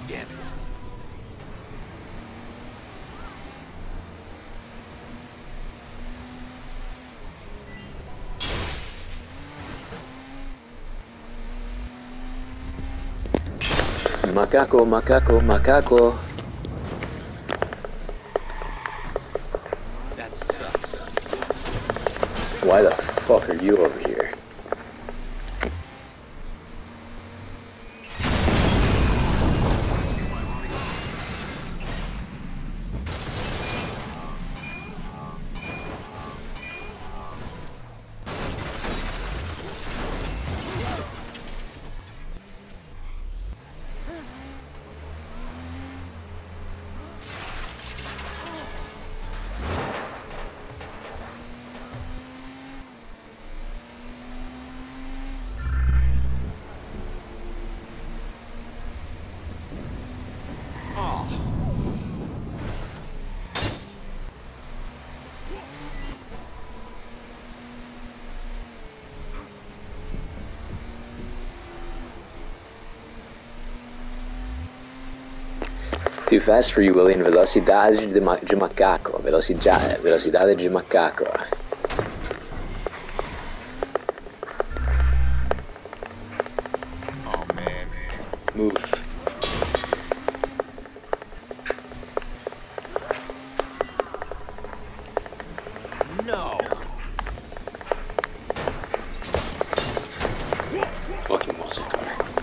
Damn it. Macaco, macaco, macaco. That sucks. Why the fuck are you over here? Too fast for you, Willian. Velocidade de macaco. Velocidade de macaco. Oh man. Move. No. Fucking muscle car.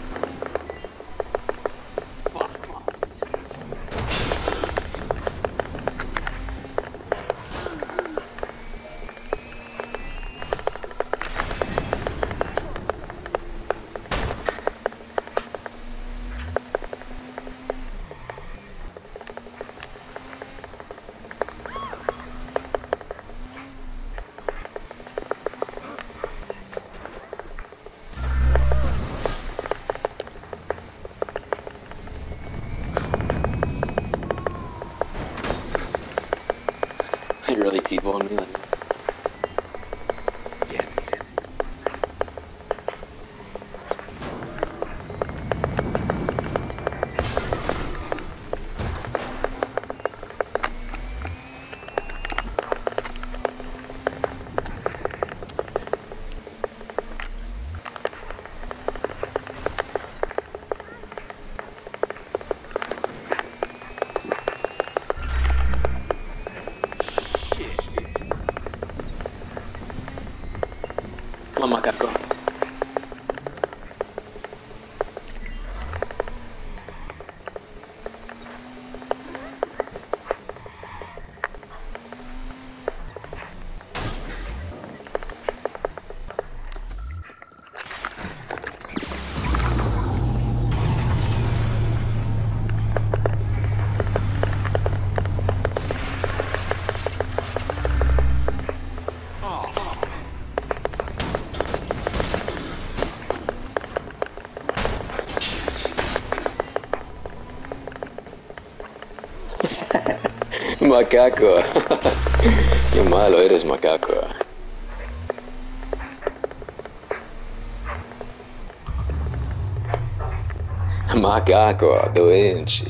They really T-boned me. Damn it. Come on, macaco. Macaco. Qué malo eres, macaco. Macaco, doente.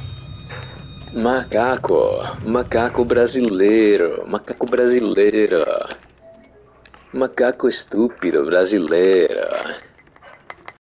Macaco. Macaco brasileiro. Macaco brasileiro. Macaco estúpido brasileiro.